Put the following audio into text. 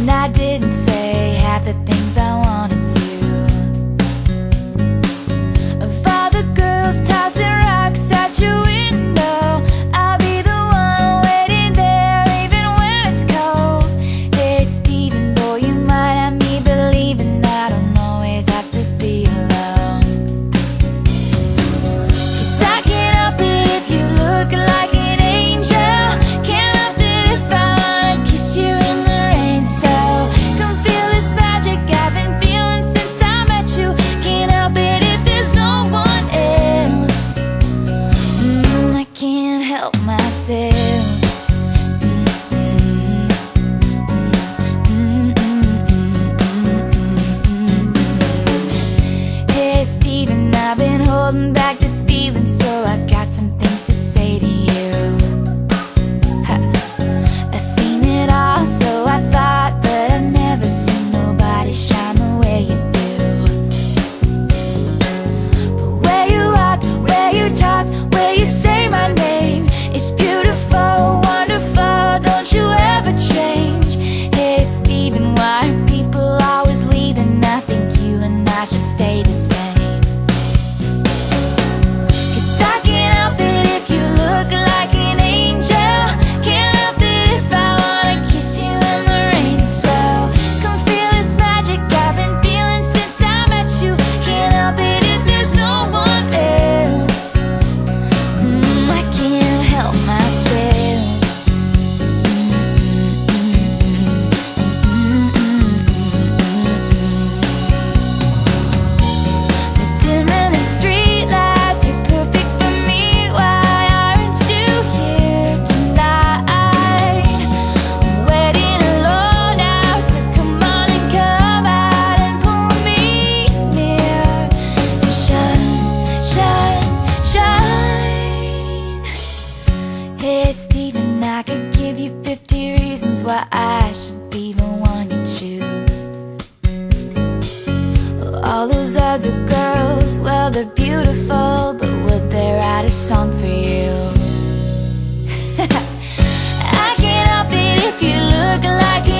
I didn't say half the things I wanted to. Of all the girls tossing rocks at your window, I'll be the one waiting there even when it's cold. Hey Steven, boy, you might have me believing I don't always have to be alone. 'Cause I can't help it if you look like an angel. Can't help it if I wanna kiss you in the rain. So come feel this magic I've been feeling since I met you. Can't help it if there's no one else. I can't help myself. Hey Steven, I've been holding back this feeling, so I got some things to say to you. I've seen it all, so I thought, but I've never seen nobody shine the way you do. The way you walk, where you talk, where you say my name, it's beautiful, wonderful, don't you ever change. Hey Steven, why are people always leaving? I think you and I should stay the same. 'Cause I can't help it if you look like an angel. Can't help it if I wanna kiss you in the rain. So come feel this magic I've been feeling since I met you. Can't help it if there's no one else. I can't help myself. The dim in the street lights, you're perfect for me. Why aren't you here tonight? I'm waiting alone now, so come on and come out and pull me near. Shine, shine, shine. Hey Steven, I could give you 50 reasons why I should be the one you choose. All those other girls, well, they're beautiful, but would they write a song for you? I can't help it if you look like